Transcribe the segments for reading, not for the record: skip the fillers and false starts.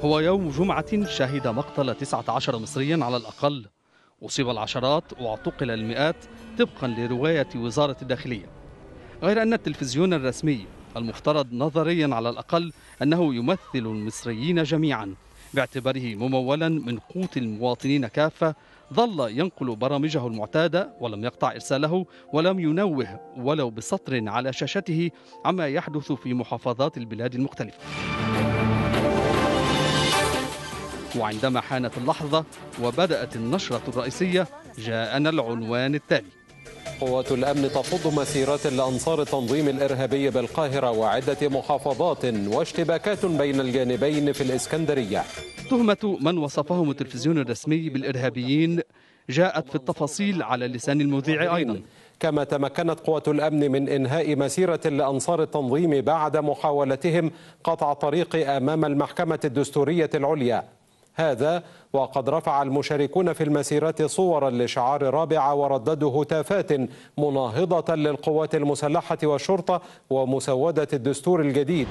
هو يوم جمعة شهد مقتل 19 مصريا على الأقل، أصيب العشرات واعتقل المئات طبقا لرواية وزارة الداخلية. غير أن التلفزيون الرسمي المفترض نظريا على الأقل أنه يمثل المصريين جميعا باعتباره ممولا من قوت المواطنين كافة، ظل ينقل برامجه المعتادة ولم يقطع إرساله ولم ينوه ولو بسطر على شاشته عما يحدث في محافظات البلاد المختلفة. وعندما حانت اللحظة وبدأت النشرة الرئيسية جاءنا العنوان التالي: قوات الأمن تفض مسيرات لأنصار التنظيم الإرهابي بالقاهرة وعدة محافظات واشتباكات بين الجانبين في الإسكندرية. تهمة من وصفهم التلفزيون الرسمي بالإرهابيين جاءت في التفاصيل على لسان المذيع أيضا. كما تمكنت قوات الأمن من إنهاء مسيرة لأنصار التنظيم بعد محاولتهم قطع طريق أمام المحكمة الدستورية العليا. هذا وقد رفع المشاركون في المسيرات صورا لشعار رابعة ورددوا هتافات مناهضة للقوات المسلحة والشرطة ومسودة الدستور الجديد.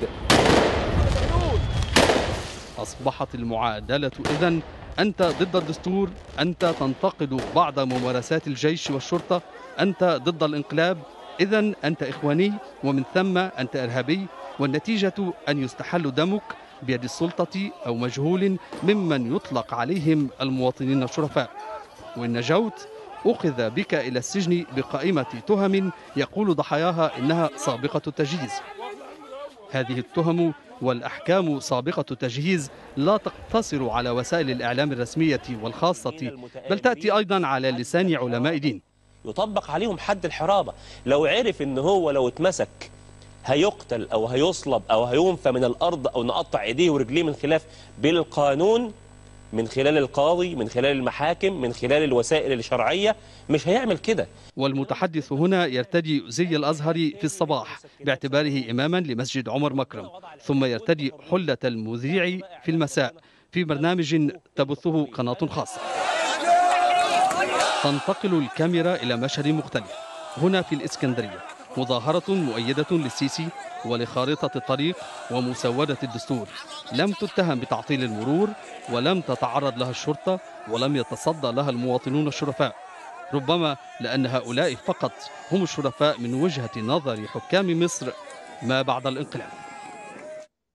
أصبحت المعادلة إذن: أنت ضد الدستور، أنت تنتقد بعض ممارسات الجيش والشرطة، أنت ضد الانقلاب، إذن أنت إخواني، ومن ثم أنت إرهابي، والنتيجة أن يستحل دمك بيد السلطة أو مجهول ممن يطلق عليهم المواطنين الشرفاء. وإن نجوت أخذ بك إلى السجن بقائمة تهم يقول ضحاياها إنها سابقة التجهيز. هذه التهم والأحكام سابقة التجهيز لا تقتصر على وسائل الإعلام الرسمية والخاصة، بل تأتي أيضا على لسان علماء دين. يطبق عليهم حد الحرابة. لو عرف إن هو لو اتمسك هيقتل أو هيصلب أو هينفى من الأرض أو نقطع إيديه ورجليه من خلاف بالقانون، من خلال القاضي، من خلال المحاكم، من خلال الوسائل الشرعية، مش هيعمل كده. والمتحدث هنا يرتدي زي الأزهر في الصباح باعتباره إماما لمسجد عمر مكرم، ثم يرتدي حلة المذيع في المساء في برنامج تبثه قناة خاصة. تنتقل الكاميرا إلى مشهد مختلف هنا في الإسكندرية، مظاهرة مؤيدة للسيسي ولخارطة الطريق ومسودة الدستور. لم تتهم بتعطيل المرور، ولم تتعرض لها الشرطة، ولم يتصدى لها المواطنون الشرفاء، ربما لأن هؤلاء فقط هم الشرفاء من وجهة نظر حكام مصر ما بعد الانقلاب.